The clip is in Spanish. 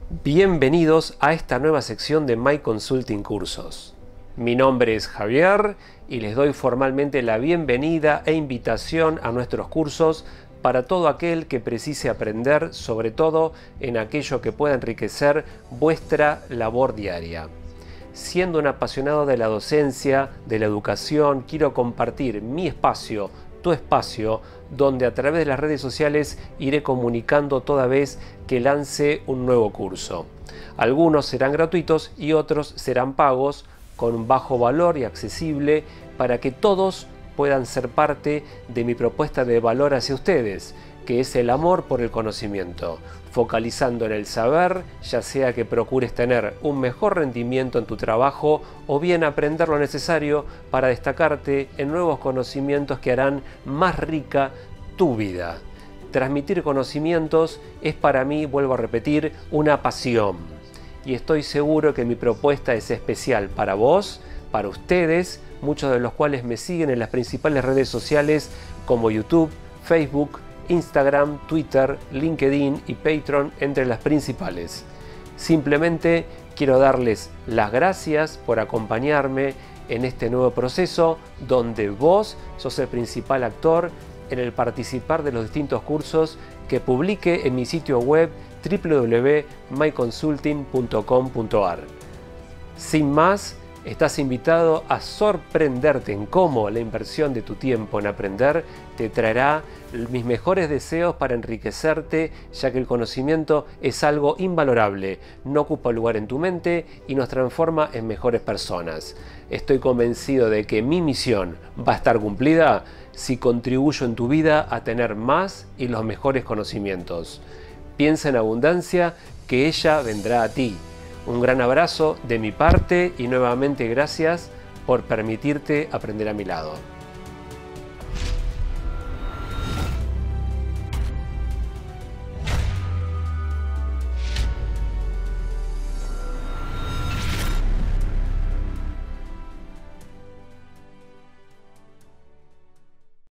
Bienvenidos a esta nueva sección de My Consulting Cursos. Mi nombre es Javier y les doy formalmente la bienvenida e invitación a nuestros cursos para todo aquel que precise aprender, sobre todo en aquello que pueda enriquecer vuestra labor diaria. Siendo un apasionado de la docencia, de la educación, quiero compartir mi espacio, tu espacio, donde a través de las redes sociales iré comunicando toda vez que lance un nuevo curso. Algunos serán gratuitos y otros serán pagos con un bajo valor y accesible para que todos puedan ser parte de mi propuesta de valor hacia ustedes, que es el amor por el conocimiento, focalizando en el saber, ya sea que procures tener un mejor rendimiento en tu trabajo o bien aprender lo necesario para destacarte en nuevos conocimientos que harán más rica tu vida. Transmitir conocimientos es para mí, vuelvo a repetir, una pasión. Y estoy seguro que mi propuesta es especial para vos, para ustedes, muchos de los cuales me siguen en las principales redes sociales como YouTube, Facebook, Instagram, Twitter, LinkedIn y Patreon, entre las principales. Simplemente quiero darles las gracias por acompañarme en este nuevo proceso donde vos sos el principal actor en el participar de los distintos cursos que publique en mi sitio web www.myconsulting.com.ar. Sin más, estás invitado a sorprenderte en cómo la inversión de tu tiempo en aprender te traerá mis mejores deseos para enriquecerte, ya que el conocimiento es algo invalorable, no ocupa lugar en tu mente y nos transforma en mejores personas. Estoy convencido de que mi misión va a estar cumplida si contribuyo en tu vida a tener más y los mejores conocimientos. Piensa en abundancia, que ella vendrá a ti. Un gran abrazo de mi parte y nuevamente gracias por permitirte aprender a mi lado.